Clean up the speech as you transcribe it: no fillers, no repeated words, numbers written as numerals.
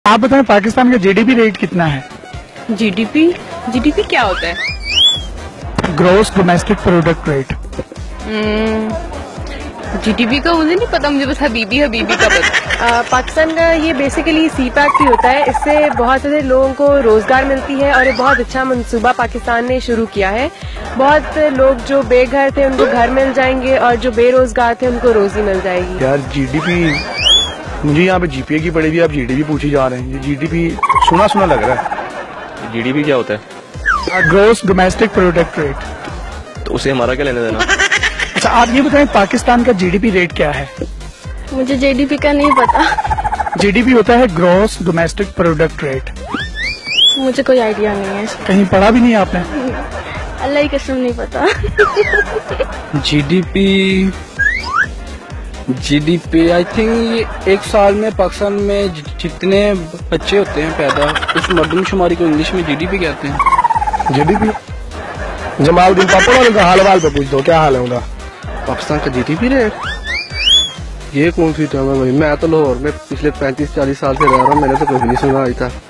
आप बताएं पाकिस्तान का जीडीपी रेट कितना है? जीडीपी जीडीपी क्या होता है? Gross domestic product rate. GDP का मुझे नहीं पता, मुझे बस हबीबी का पता। पाकिस्तान का ये बेसिकली सीपैक भी होता है। इससे बहुत सारे लोगों को रोजगार मिलती है और ये बहुत अच्छा मंसूबा पाकिस्तान ने शुरू किया है। बहुत लोग जो बेघर थे उनको घर मिल जाएंगे और जो बेरोजगार थे उनको रोजी मिल जाएगी। यार जीडीपी, मुझे यहाँ पे जीपीए की पड़ी हुई, आप जीडीपी पूछी जा रहे हैं। ये जीडीपी सुना सुना लग रहा है। जीडीपी क्या होता है? Gross domestic product rate. तो उसे हमारा क्या लेना देना? अच्छा आप ये बताएं पाकिस्तान का जीडीपी रेट क्या है? मुझे जीडीपी का नहीं पता। जीडीपी होता है ग्रॉस डोमेस्टिक प्रोडक्ट रेट। मुझे कोई आइडिया नहीं है। कहीं पढ़ा भी नहीं आपने? अल्लाह की कसम नहीं पता। जीडीपी आई थिंक ये एक साल में पाकिस्तान में जितने बच्चे होते हैं पैदा, उस मरदमशुमारी को इंग्लिश में जीडीपी कहते हैं। जीडीपी जमालुद्दीन पापा वाले का हाल वाल पे पूछ दो, क्या हाल है उनका? पाकिस्तान का जीडीपी रेट, ये कौन सी टर्म है भाई? मैं तो लाहौर में पिछले 35-40 साल से रह रहा हूँ, मैंने तो कभी नहीं सुना आज तक।